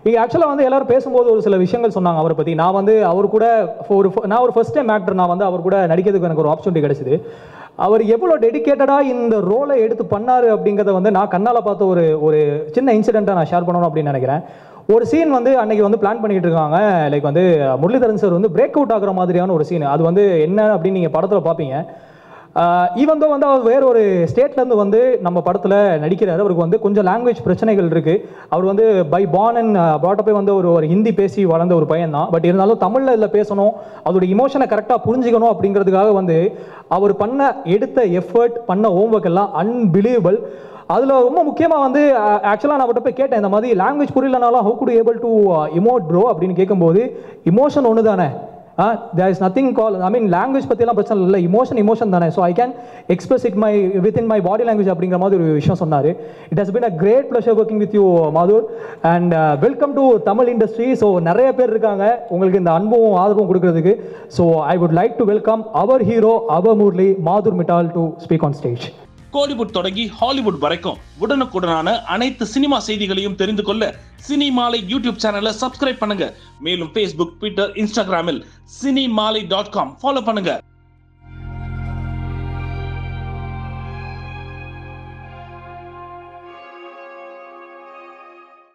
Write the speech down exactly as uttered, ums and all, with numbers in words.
இங்கே ஆக்சுவலாக வந்து எல்லாரும் பேசும்போது ஒரு சில விஷயங்கள் சொன்னாங்க அவரை பற்றி. நான் வந்து அவர் கூட ஒரு நான் ஒரு ஃபர்ஸ்ட் டைம் ஆக்டர், நான் வந்து அவர் கூட நடிக்கிறதுக்கு எனக்கு ஒரு ஆப்பர்ச்சுனிட்டி கிடைச்சிது. அவர் எவ்வளோ டெடிக்கேட்டடாக இந்த ரோலை எடுத்து பண்ணார் அப்படிங்கிறத வந்து நான் கண்ணால் பார்த்த ஒரு ஒரு சின்ன இன்சிடெண்ட்டாக நான் ஷேர் பண்ணணும் அப்படின்னு நினைக்கிறேன். ஒரு சீன் வந்து அன்னைக்கு வந்து பிளான் பண்ணிட்டு இருக்காங்க. லைக் வந்து முரளிதரன் சார் வந்து பிரேக் அவுட் ஆகிற மாதிரியான ஒரு சீன். அது வந்து என்ன அப்படின்னு நீங்கள் படத்தில் பார்ப்பீங்க. ஈவன் தோ வந்து அவர் வேற ஒரு ஸ்டேட்லேருந்து வந்து நம்ம படத்தில் நடிக்கிறாரு. அவருக்கு வந்து கொஞ்சம் லாங்குவேஜ் பிரச்சனைகள் இருக்குது. அவர் வந்து பை பார்ன் அண்ட் ப்ராட்டப்பே வந்து ஒரு ஒரு ஹிந்தி பேசி வளர்ந்த ஒரு பையன் தான். பட் இருந்தாலும் தமிழில் இதில் பேசணும், அதோட இமோஷனை கரெக்டாக புரிஞ்சுக்கணும் அப்படிங்கிறதுக்காக வந்து அவர் பண்ண எடுத்த எஃபர்ட், பண்ண ஹோம்ஒர்க் எல்லாம் அன்பிலீவபிள். அதில் ரொம்ப முக்கியமாக வந்து ஆக்சுவலாக நான் அவர்கிட்ட போய் கேட்டேன், இந்த மாதிரி லாங்குவேஜ் புரியலனாலும் how good able to emote bro அப்படின்னு கேட்கும்போது, இமோஷன் ஒன்று தானே, there is nothing call, I mean language பற்றியெல்லாம் பிரச்சனை இல்லை, இமோஷன் இமோஷன் தானே, so I can express it my with in my body language அப்படிங்கிற மாதிரி ஒரு விஷயம் சொன்னார். It has been a great pleasure working with you Mathur, and welcome to Tamil industry. So நிறைய பேர் இருக்காங்க உங்களுக்கு இந்த அன்பும் ஆதரவும் கொடுக்கறதுக்கு. So I would like to welcome our hero, our Murali, Mathur Mittal to speak on stage. Kollywood தொடங்கி ஹாலிவுட் வரைக்கும் உடனுக்குடனான அனைத்து சினிமா செய்திகளையும் தெரிந்து கொள்ள சினிமாலை யூடியூப் சேனலை சப்ஸ்கிரைப் பண்ணுங்க. மேலும் ஃபேஸ்புக், ட்விட்டர், இன்ஸ்டாகிராமில் சினிமாலை டாட் காம் ஃபாலோ பண்ணுங்க.